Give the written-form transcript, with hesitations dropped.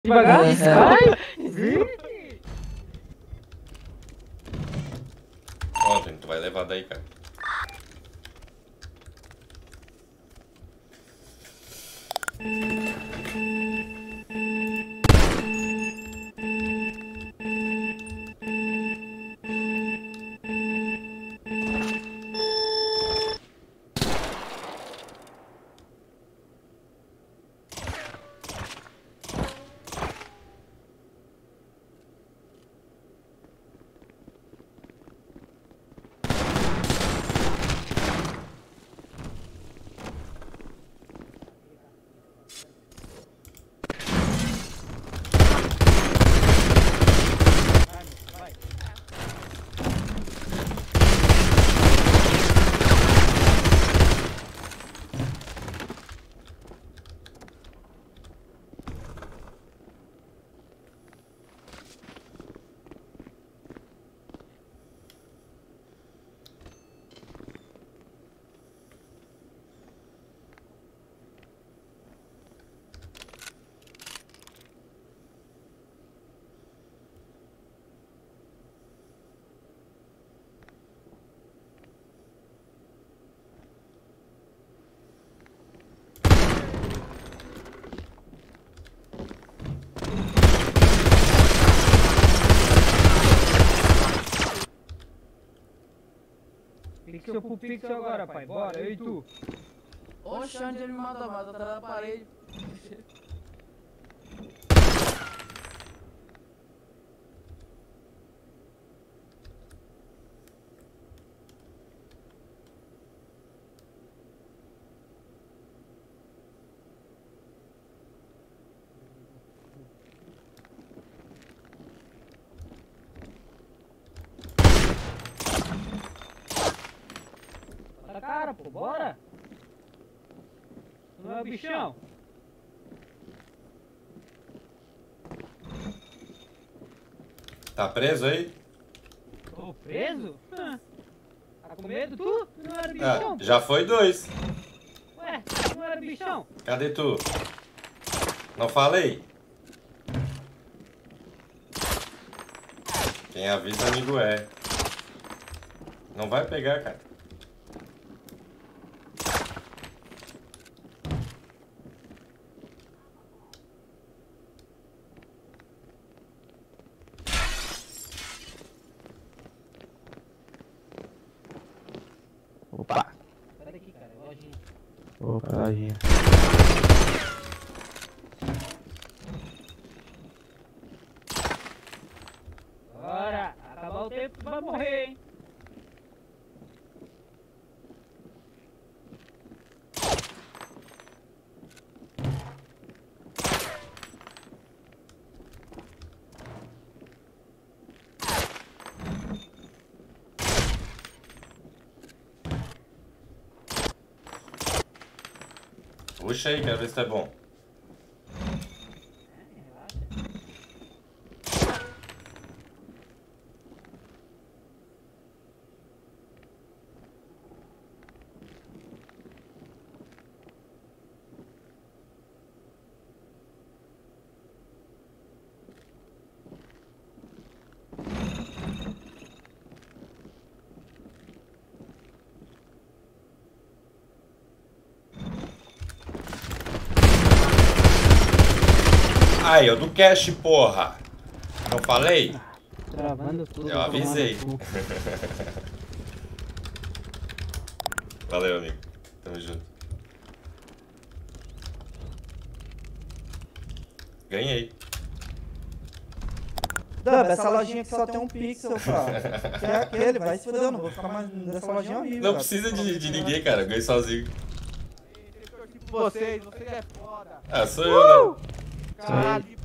Devagar? Vai! Ó, gente, tu vai levar daí, cara. Pixel pro pixel agora, pai. Bora, eu e tu. Oxe, onde ele me mata atrás da parede. Bota a cara, pô, bora. Não é o bichão? Tá preso aí? Tô preso? Tá com medo tu? Tu não era bichão? Ah, já foi 2. Ué, tu não era bichão? Cadê tu? Não falei? Quem avisa amigo é. Não vai pegar, cara. Opa! Sai daqui, cara, lojinha. Opa, lojinha. Bora! Acabar o tempo, tu vai morrer, hein? Puxa aí, quero ver se tá bom. Aí, eu do cash, porra. Não falei? Travando tudo. Eu avisei. Valeu, amigo. Tamo junto. Ganhei. Dub, essa lojinha que só tem um pixel, cara. Que é aquele, vai se fuder, eu não vou ficar mais nessa lojinha horrível. Não precisa de ninguém, cara. Eu ganhei sozinho. Vocês é foda. Ah, sou eu, né? Caralho,